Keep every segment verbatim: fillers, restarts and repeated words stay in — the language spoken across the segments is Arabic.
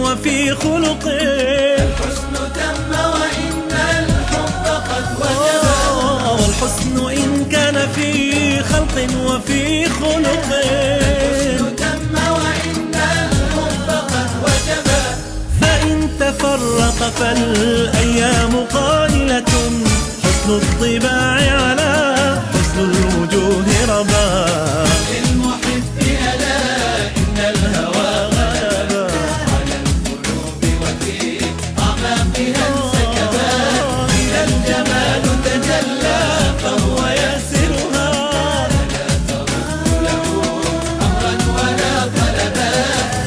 وفي خلق. الحسن تم وإن الحب قد وجب، والحسن إن كان في خلق وفي خلق. الحسن تم وإن الحب قد وجب، فإن تفرق فالأيام قائلة، حسن الطباع على حسن الوجوه ربا. للمحب ألا إن الهوى غلب على القلوب وفي أعماقها انسكبا. إذا الجمال تجلى فهو يسرها، فلا ترد له أمرا ولا طلبا.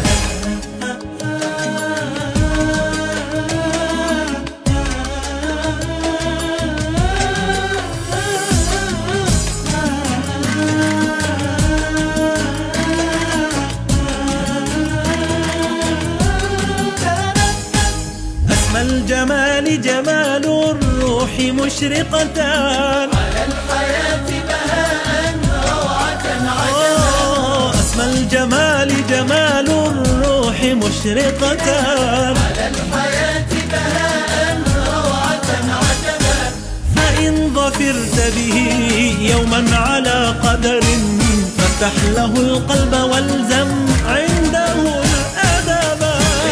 أسمى الجمال جمال الروح مشرقتان، على الحياة بهاء روعة عجبا. أسمى الجمال جمال الروح مشرقتان، على الحياة بهاء روعة عجبا. فإن ظفرت به يوما على قدر، فافتح له القلب والزم عنده الأدب.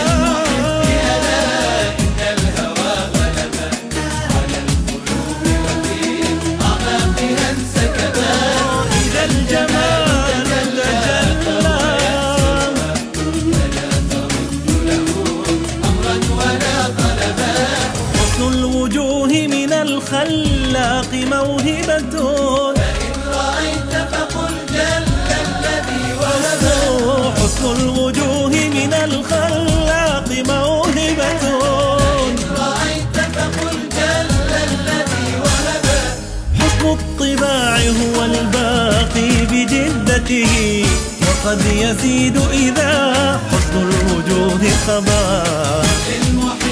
إذا الجمال تجلى حسن الوجوه من الخلاق موهبة. فإن رأيت فقل جل الذي وهب، حسن الوجوه من الخلاق موهبة. فإن رأيت فقل جل الذي وهب، حسن الطباع هو الباقي بجدته، وقد يزيد إذا حسن الوجوه خبا. للمحب